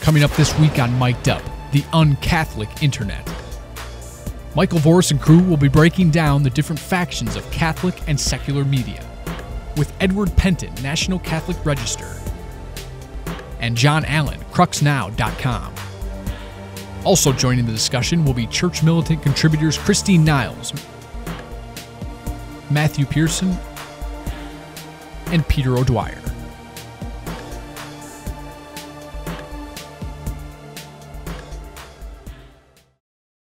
Coming up this week on Mic'd Up, the un-Catholic internet. Michael Voris and crew will be breaking down the different factions of Catholic and secular media, with Edward Penton, National Catholic Register, and John Allen, cruxnow.com. Also joining the discussion will be Church Militant contributors Christine Niles, Matthew Pearson, and Peter O'Dwyer.